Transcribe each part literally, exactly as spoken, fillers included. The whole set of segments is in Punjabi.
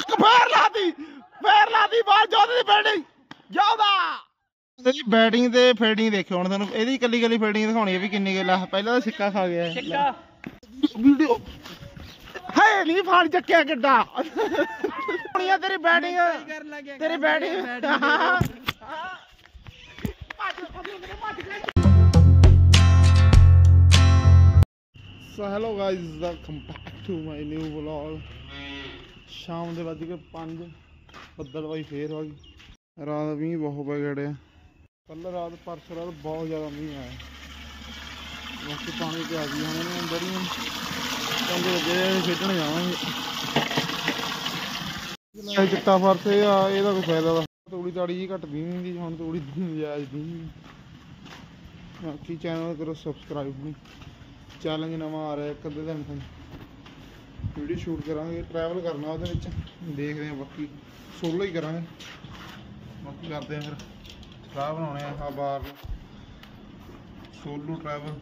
ਚੱਕ ਫੇਰ ਲਾਤੀ ਫੇਰ ਲਾਤੀ ਬਾਲ ਜੋਧ ਦੀ ਬੈਟਿੰਗ ਜਾਉਦਾ ਇਹਦੀ ਬੈਟਿੰਗ ਤੇ ਫੀਲਡਿੰਗ ਦੇਖਿਓ ਹੁਣ ਤੁਹਾਨੂੰ ਇਹਦੀ ਕੱਲੀ ਕੱਲੀ ਫੀਲਡਿੰਗ ਦਿਖਾਉਣੀ ਹੈ ਵੀ ਕਿੰਨੀ ਗੱਲ ਆ। ਪਹਿਲਾਂ ਤਾਂ ਸਿੱਕਾ ਖਾ ਗਿਆ ਸਿੱਕਾ ਵੀਡੀਓ ਹਾਏ ਨਹੀਂ ਫੜ ਚੱਕਿਆ ਕਿੱਡਾ ਹੁਣੀਆਂ ਤੇਰੀ ਬੈਟਿੰਗ ਤੇਰੀ batting so hello guys welcome back to my new vlog. ਸ਼ਾਮ ਦੇ ਵੱਜ ਕੇ ਪੰਜ ਬੱਦਲਵਾਈ ਫੇਰ ਆ ਗਈ। ਰਾਤ ਮੀਂਹ ਬਹੁਤ ਪੈ ਗੜਿਆ ਕੱਲ੍ਹ ਰਾਤ ਪਰਸੋਂ ਰਾਤ ਬਹੁਤ ਜ਼ਿਆਦਾ ਮੀਂਹ ਆਇਆ। ਬਾਕੀ ਪਾਣੀ ਤੇ ਆ ਗਈ ਹੁਣ ਇਹਨੂੰ ਅੰਦਰ ਹੀ ਕਹਿੰਦੇ ਲੱਗੇ ਖੇਡਣ ਜਾਵਾਂਗੇ। ਚਿੱਟਾ ਫਰਸ ਇਹ ਆ ਇਹਦਾ ਕੋਈ ਫਾਇਦਾ ਵਾ ਤੂੜੀ ਤਾੜੀ ਜੀ ਘੱਟਦੀ ਨਹੀਂ ਹੁੰਦੀ ਹੁਣ ਤੂੜੀ ਨਜਾਇਜ਼ ਦੀ। ਬਾਕੀ ਚੈਨਲ ਕਰੋ ਸਬਸਕ੍ਰਾਈਬ ਨਹੀਂ। ਚੈਲੰਜ ਨਵਾਂ ਆ ਰਿਹਾ ਇੱਕ ਅੱਧੇ ਦਿਨ ਤੋਂ ਵੀਡੀਓ ਸ਼ੂਟ ਕਰਾਂਗੇ ਟਰੈਵਲ ਕਰਨਾ ਉਹਦੇ ਵਿੱਚ ਦੇਖਦੇ ਹਾਂ। ਬਾਕੀ ਸੋਲੋ ਹੀ ਕਰਾਂਗੇ ਬਾਕੀ ਕਰਦੇ ਹਾਂ ਫਿਰ ਸਲਾਹ ਬਣਾਉਣੇ ਆ ਆ ਬਾਹਰ ਸੋਲੋ ਟਰੈਵਲ।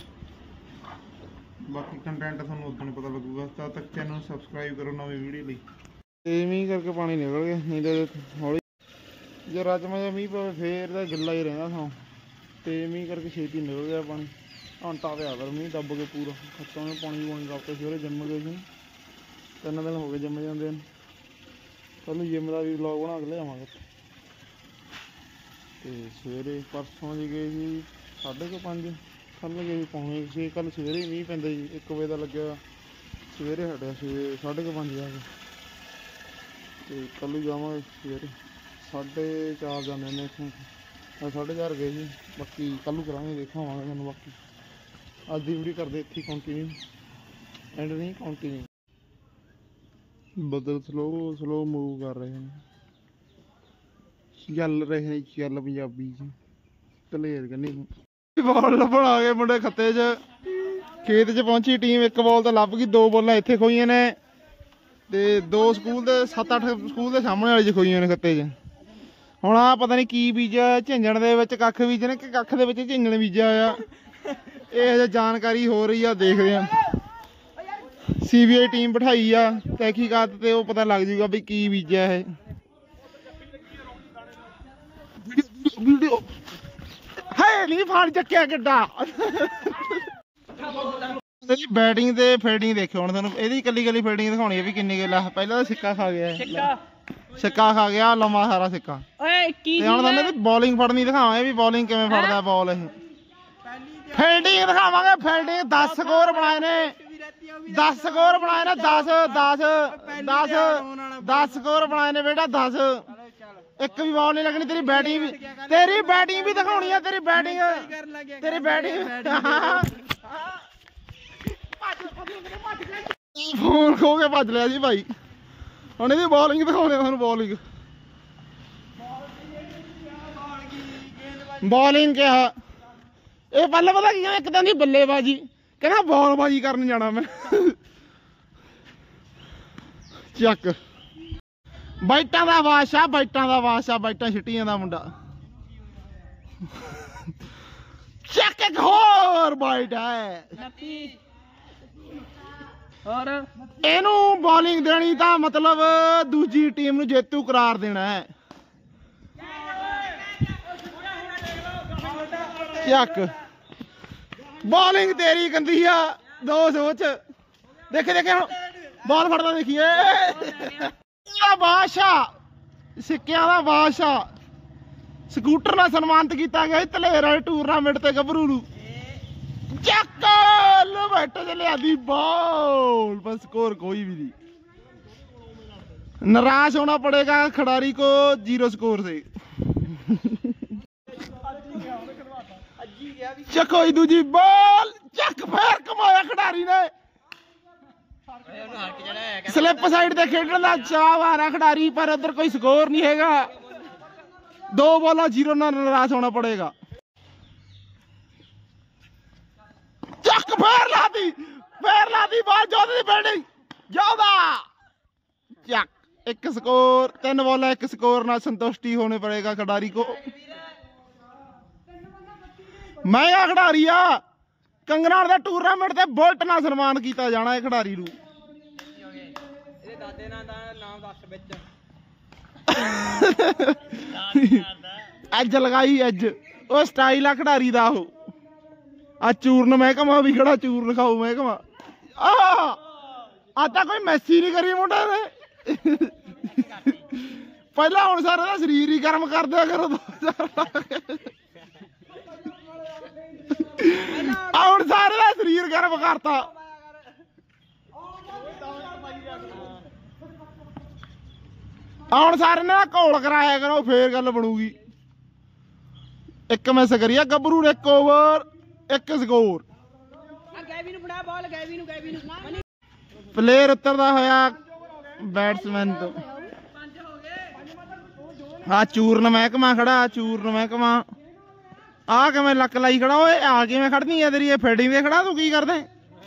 ਬਾਕੀ ਕੰਟੈਂਟ ਤੁਹਾਨੂੰ ਉਦੋਂ ਪਤਾ ਲੱਗੂਗਾ। ਤਦ ਤੱਕ ਚੈਨਲ ਨੂੰ ਸਬਸਕ੍ਰਾਈਬ ਕਰੋ ਨਵੀਂ ਵੀਡੀਓ ਲਈ। ਤੇ ਮੀਂਹ ਕਰਕੇ ਪਾਣੀ ਨਿਕਲ ਗਿਆ ਨਹੀਂ ਤਾਂ ਹੌਲੀ ਜੇ ਰਾਜਮਾ ਜਿਹਾ ਮੀਂਹ ਪਵੇ ਫੇਰ ਤਾਂ ਗਿੱਲਾ ਹੀ ਰਹਿੰਦਾ ਥਾਂ ਤੇ ਮੀਂਹ ਕਰਕੇ ਛੇਤੀ ਨਿਕਲ ਗਿਆ ਪਾਣੀ। ਘੰਟਾ ਪਿਆ ਕਰ ਮੀਂਹ ਦੱਬ ਕੇ ਪੂਰਾ ਖੱਤਾਂ ਨੂੰ ਪਾਣੀ ਪਾਣੀ ਲੱਗ ਕੇ ਸਵੇਰੇ ਜਿੰਮ ਗਏ ਸੀ ਤਿੰਨ ਦਿਨ ਹੋ ਗਏ ਜਿੰਮ ਜਾਂਦੇ ਨੇ। ਕੱਲ੍ਹ ਨੂੰ ਜਿੰਮ ਦਾ ਵੀ ਵਲੌਗ ਬਣਾ ਕੇ ਲਿਆਵਾਂਗੇ। ਤੇ ਸਵੇਰੇ ਪਰਸੋਂ ਜੀ ਗਏ ਸੀ ਸਾਢੇ ਕੁ ਪੰਜ ਕੱਲ੍ਹ ਗਏ ਸੀ ਪੌਣੇ ਛੇ। ਕੱਲ੍ਹ ਸਵੇਰੇ ਮੀਂਹ ਪੈਂਦਾ ਜੀ ਇੱਕ ਵਜੇ ਦਾ ਲੱਗਿਆ ਸਵੇਰੇ ਹਟਿਆ ਛੇ ਸਾਢੇ ਕੁ ਪੰਜ ਜਾ ਕੇ। ਤੇ ਕੱਲ੍ਹ ਨੂੰ ਜਾਵਾਂਗੇ ਸਵੇਰੇ ਸਾਢੇ ਚਾਰ ਜਾਂਦੇ ਨੇ ਇੱਥੋਂ ਸਾਢੇ ਚਾਰ ਗਏ ਸੀ। ਬਾਕੀ ਕੱਲ੍ਹ ਨੂੰ ਕਰਾਂਗੇ ਦੇਖਾਵਾਂਗੇ ਤੁਹਾਨੂੰ। ਬਾਕੀ ਅੱਜ ਦੀ ਵੀਡੀਓ ਕਰਦੇ ਇੱਥੇ ਕੰਟੀਨਿਊ ਐਂਡ ਨਹੀਂ ਕੰਟੀਨਿਊ। ਬੱਦਲ ਸਲੋ ਸਲੋ ਮੂਵ ਕਰ ਰਹੇ ਨੇ ਚੱਲ ਰਹੇ ਨੇ ਚੱਲ ਪੰਜਾਬੀ ਚ ਧਲੇਰ ਕੰਨੀ ਬਾਲ ਲੱਭਣ ਆ ਗਏ ਮੁੰਡੇ ਖੱਤੇ ਚ। ਖੇਤ ਚ ਪਹੁੰਚੀ ਟੀਮ ਇੱਕ ਬਾਲ ਤਾਂ ਲੱਭ ਗਈ ਦੋ ਬਾਲਾਂ ਇੱਥੇ ਖੋਈਆਂ ਨੇ ਤੇ ਦੋ ਸਕੂਲ ਦੇ ਸੱਤ ਅੱਠ ਸਕੂਲ ਦੇ ਸਾਹਮਣੇ ਵਾਲੀ ਚ ਖੋਈਆਂ ਨੇ ਖੱਤੇ ਚ। ਹੁਣ ਆ ਪਤਾ ਨਹੀਂ ਕੀ ਬੀਜਿਆ ਝਿੰਜਣ ਦੇ ਵਿੱਚ ਕੱਖ ਬੀਜਣੇ ਕਿ ਕੱਖ ਦੇ ਵਿੱਚ ਝਿੰਜਣ ਬੀਜਿਆ ਹੋਇਆ ਇਹ ਹਜੇ ਜਾਣਕਾਰੀ ਹੋ ਰਹੀ ਆ। ਦੇਖਦੇ ਆ ਸੀ ਬੀ ਆਈ ਟੀਮ ਬਿਠਾਈ ਆ ਤਹਿਕੀਕਾਤ ਤੇ ਉਹ ਪਤਾ ਲੱਗ ਜੂਗਾ ਵੀ ਕੀ ਬੀਜਿਆ ਇਹ। ਵੀਡੀਓ ਹਾਏ ਨਹੀਂ ਫੜ ਚੱਕਿਆ ਕਿੱਡਾ ਬੈਟਿੰਗ ਤੇ ਫੀਲਡਿੰਗ ਦੇਖਿਓ ਹੁਣ ਤੁਹਾਨੂੰ ਇਹਦੀ ਕੱਲੀ ਕੱਲੀ ਫੀਲਡਿੰਗ ਦਿਖਾਉਣੀ ਹੈ ਵੀ ਕਿੰਨੀ ਗੱਲ ਆ। ਪਹਿਲਾਂ ਤਾਂ ਸਿੱਕਾ ਖਾ ਗਿਆ ਸਿੱਕਾ ਖਾ ਗਿਆ ਲੰਮਾ ਸਾਰਾ ਸਿੱਕਾ। ਤੇ ਹੁਣ ਤੁਹਾਨੂੰ ਇਹਦੀ ਬੋਲਿੰਗ ਫੜਨੀ ਦਿਖਾਵਾਂਗੇ ਵੀ ਬੋਲਿੰਗ ਕਿਵੇਂ ਫੜਦਾ ਬਾਲ ਇਹ। ਫੀਲਡਿੰਗ ਦਿਖਾਵਾਂਗੇ ਫੀਲਡਿੰਗ ਦਸ ਸਕੋਰ ਬਣਾਏ ਨੇ ਦਸ ਸਕੋਰ ਬਣਾਏ ਨੇ ਦਸ ਦਸ ਦਸ ਦਸ ਸਕੋਰ ਬਣਾਏ ਨੇ ਬੇਟਾ ਦਸ। ਇੱਕ ਵੀ ਬਾਲ ਨਹੀਂ ਲੱਗਣੀ। ਤੇਰੀ ਬੈਟਿੰਗ ਵੀ ਤੇਰੀ ਬੈਟਿੰਗ ਵੀ ਦਿਖਾਉਣੀ ਆ ਤੇਰੀ ਬੈਟਿੰਗ ਤੇਰੀ ਬੈਟਿੰਗ ਫੋਨ ਖੋ ਕੇ ਭੱਜ ਲਿਆ ਜੀ ਭਾਈ। ਹੁਣ ਇਹਦੀ ਬੋਲਿੰਗ ਦਿਖਾਉਣੇ ਤੁਹਾਨੂੰ ਬੋਲਿੰਗ ਬੋਲਿੰਗ ਕਿਹਾ ਇਹ ਪਹਿਲਾਂ ਪਤਾ ਕੀ ਇੱਕ ਤਾਂ ਦੀ ਬੱਲੇਬਾਜੀ ਕਹਿੰਦਾ ਬਾਲਬਾਜੀ ਕਰਨ ਜਾਣਾ ਮੈਂ। ਚੱਕ ਬਾਈਟਾਂ ਦਾ ਬਾਦਸ਼ਾਹ ਬਾਈਟਾਂ ਦਾ ਬਾਦਸ਼ਾਹ ਬਾਈਟਾਂ ਛਿੱਟੀਆਂ ਦਾ ਮੁੰਡਾ। ਚੱਕ ਇੱਕ ਹੋਰ ਬਾਈਟ ਹੈ ਹੋਰ ਇਹਨੂੰ ਬੋਲਿੰਗ ਦੇਣੀ ਤਾਂ ਮਤਲਬ ਦੂਜੀ ਟੀਮ ਨੂੰ ਜੇਤੂ ਕਰਾਰ ਦੇਣਾ ਹੈ। ਚੱਕ ਬੋਲਿੰਗ ਤੇਰੀ ਗੰਦੀ ਆ ਦੋ ਸੋਚ ਦੇਖੇ ਦੇਖੇ ਹੁਣ ਬਾਲ ਫੜਦਾ ਦੇਖੀਏ ਬਾਦਸ਼ਾਹ ਸਿੱਕਿਆਂ ਦਾ ਬਾਦਸ਼ਾਹ। ਸਕੂਟਰ ਨਾਲ ਸਨਮਾਨਿਤ ਕੀਤਾ ਗਿਆ ਧਲੇਰ ਵਾਲੇ ਟੂਰਨਾਮੈਂਟ ਤੇ ਗੱਭਰੂ ਨੂੰ। ਚੱਕ ਬੈਠ ਚ ਲਿਆਦੀ ਬਾਲ ਬਸ ਸਕੋਰ ਕੋਈ भी नहीं। निराश होना पड़ेगा खिलाड़ी को जीरो स्कोर से। ਚੱਕੋ ਹੀ ਦੂਜੀ ਬਾਲ ਚੱਕ ਫੇਰ ਕਮਾਇਆ ਖਿਡਾਰੀ ਨੇ। ਸਲਿੱਪ ਸਾਈਡ ਤੇ ਖੇਡਣ ਦਾ ਚਾਅ ਆ ਰਿਹਾ ਖਿਡਾਰੀ ਪਰ ਉਧਰ ਕੋਈ ਸਕੋਰ ਨਹੀਂ ਹੈਗਾ। ਦੋ ਬਾਲਾਂ ਜ਼ੀਰੋ ਨਾਲ ਨਿਰਾਸ਼ ਹੋਣਾ ਪੜੇਗਾ। ਚੱਕ ਫੇਰ ਲਾਤੀ ਫੇਰ ਲਾਤੀ ਬਾਲ ਜੋਧ ਦੀ ਬੈਟਿੰਗ ਜਾਉਦਾ ਚੱਕ ਇੱਕ ਸਕੋਰ ਤਿੰਨ ਬਾਲਾਂ ਇੱਕ ਸਕੋਰ ਨਾਲ संतुष्टि होने पड़ेगा खिलाड़ी को। महंगा खिडारी आ कंगना दे टूरनामेंट ते बुलट नाल सन्मान किया जाना है खिडारी नूं। ਦਾਦੇ ਨਾਲ ਦਾ ਨਾਮ ਦੱਸ ਵਿੱਚ ਅੱਜ ਲਗਾਈ ਅੱਜ ਉਹ ਸਟਾਈਲ ਆ ਖਿਡਾਰੀ ਦਾ ਉਹ ਆ ਚੂਰਨ ਮਹਿਕਮਾ ਵੀ ਖੜਾ ਚੂਰਨ ਖਾਓ ਮਹਿਕਮਾ ਆ ਆ ਤਾਂ ਕੋਈ ਮੈਸੀ ਨਹੀਂ ਕਰੀ ਮੁੰਡੇ ਨੇ ਪਹਿਲਾਂ ਹੁਣ ਸਾਰੇ ਦਾ ਸਰੀਰ ਹੀ ਗਰਮ ਕਰ ਦਿਆ ਕਰੋ ਆ ਹੁਣ ਸਾਰੇ ਦਾ ਸਰੀਰ ਗਰਮ ਕਰਤਾ ਆ ਹੁਣ ਸਾਰੇ ਨੇ ਘੋਲ ਕਰਾਇਆ ਕਰੋ ਫੇਰ ਗੱਲ ਬਣੂਗੀ ਇੱਕ ਮਿਸ ਕਰੀਆ ਗੱਭਰੂ ਨੇ ਇੱਕ ਓਵਰ ਇੱਕ ਸਕੋਰ ਪਲੇਅਰ ਉਤਰਦਾ ਹੋਇਆ ਬੈਟਸਮੈਨ ਤੋਂ ਆ ਚੂਰਨ ਮਹਿਕਮਾ ਖੜਾ ਚੂਰਨ ਮਹਿਕਮਾ ਆ ਕਿਵੇਂ ਲੱਕ ਲਾਈ ਖੜਾ ਓਏ ਆ ਕਿਵੇਂ ਖੜਨੀ ਆ ਤੇਰੀ ਇਹ ਫੀਲਡਿੰਗ ਦੇ ਖੜਾ ਤੂੰ ਕੀ ਕਰਦੇ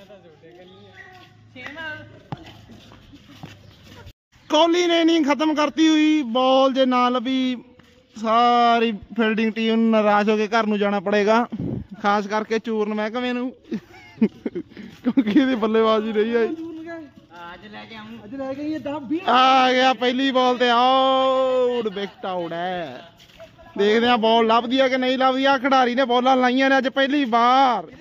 ਕੋਹਲੀ ਨੇ ਇਨਿੰਗ खत्म करती हुई बॉल जे ना लभी सारी फील्डिंग टीम नाराज होके घर नूं जाना पड़ेगा खास करके चूਰਨ महकमे नूं क्योंकि इहदी बल्लेबाजी नहीं आई आ गया पहली बॉल ते आउट विकेट आउट है देखते हैं बॉल लभदी है कि नहीं लभदी आ खिडारी ने बॉलां लाइयां ने अज पहली बार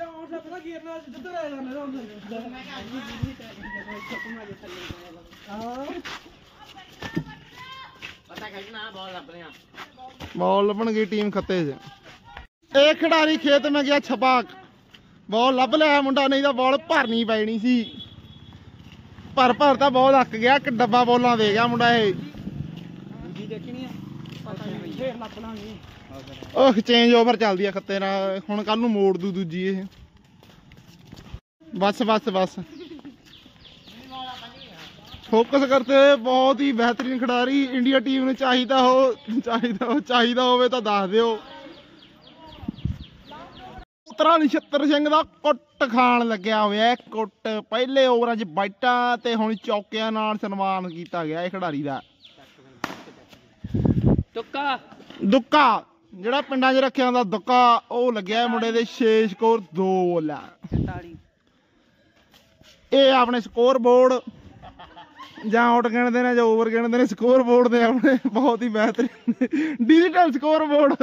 बॉल लभन गई टीम खत्ते च एक खिडारी खेत में गया छपाक बॉल लभ लिया मुंडा नहीं तो बॉल भरनी पैनी सी भर भर तो बॉल अक गया एक डब्बा बॉलां दे गया मुंडा ये चेंज ओवर चलदी है खत्ते नाल हुण कल नूं मोड़ दू दूजी ये बस बस बस फोकस करते हुए बहुत ही बेहतरीन खिडारी इंडिया टीम ने चाहिदा हो चाहिदा हो चाहिदा होवे तां दस दिओ पुत्रा नछत्तर सिंह दा कुੱਟ खाण लग्या होया कुੱਟ पहले ओवरां च बाइटां ते हुण चौकियां नाल सन्मान कीता गया इह खिडारी दा दुक्का दुक्का ਜਿਹੜਾ ਪਿੰਡਾਂ 'ਚ ਰੱਖਿਆ ਹੁੰਦਾ ਦੁੱਕਾ ਉਹ ਲੱਗਿਆ ਮੁੰਡੇ ਦੇ ਛੇ ਸਕੋਰ ਦੋ ਬੋਲਾਂ ਇਹ ਆਪਣੇ ਸਕੋਰ ਬੋਰਡ ਜਾਂ ਆਊਟ ਗਿਣਦੇ ਨੇ ਜਾਂ ਓਵਰ ਗਿਣਦੇ ਨੇ ਸਕੋਰ ਬੋਰਡ ਦੇ ਆਪਣੇ ਬਹੁਤ ਹੀ ਬਿਹਤਰੀਨ ਡਿਜੀਟਲ ਸਕੋਰ ਬੋਰਡ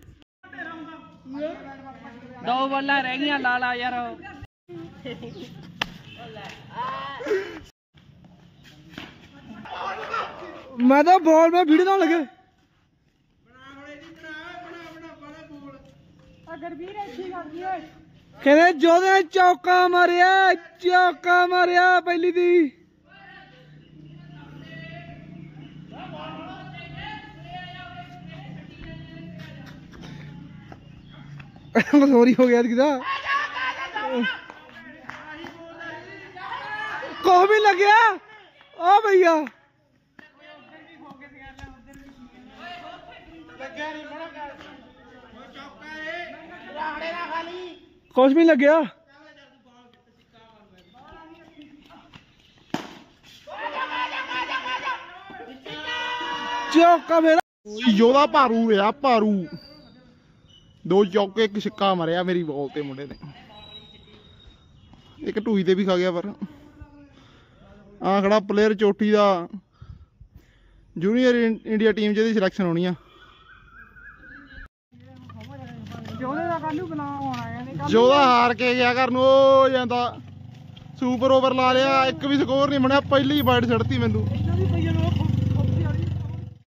ਦੋ ਬਾਲਾਂ ਰਹਿ ਗਈਆਂ ਲਾਲਾ ਯਾਰ ਮੈਂ ਤਾਂ ਬੋਲ ਮੈਂ ਵੀਡੀਓ ਨਾ ਲੱਗੇ ਕਹਿੰਦੇ ਜੋਦੇ ਨੇ ਚੌਕਾ ਮਾਰਿਆ ਚੌਕਾ ਮਾਰਿਆ ਪਹਿਲੀ ਦੀ ਸੋਰੀ ਹੋ ਗਿਆ ਕਿਦਾ ਕੋਹ ਵੀ ਲੱਗਿਆ ਓ ਭਈਆ ਕੁਛ ਵੀ ਲੱਗਿਆ ਚੌਕਾ ਮੇਰਾ ਯੋਧਾ ਭਾਰੂ ਰਿਹਾ ਭਾਰੂ ਦੋ ਚੌਕੇ ਇੱਕ ਛੱਕਾ ਮਾਰਿਆ ਮੇਰੀ ਬਾਲ ਤੇ ਮੁੰਡੇ ਨੇ ਇੱਕ ਢੂਈ ਤੇ ਵੀ ਖਾ ਗਿਆ ਪਰ ਆ ਖੜਾ ਪਲੇਅਰ ਚੋਟੀ ਦਾ ਜੂਨੀਅਰ ਇੰਡੀਆ ਟੀਮ ਜਿਹਦੀ ਸਿਲੈਕਸ਼ਨ ਹੋਣੀ ਆ ਜੋਧਾ ਹਾਰ ਕੇ ਗਿਆ ਘਰ ਨੂੰ ਹੋ ਜਾਂਦਾ ਸੁਪਰ ਓਵਰ ਲਾ ਲਿਆ ਇੱਕ ਵੀ ਸਕੋਰ ਨਹੀਂ ਬਣਿਆ ਪਹਿਲੀ ਬਾਈਟ ਛੱਡਤੀ ਮੈਨੂੰ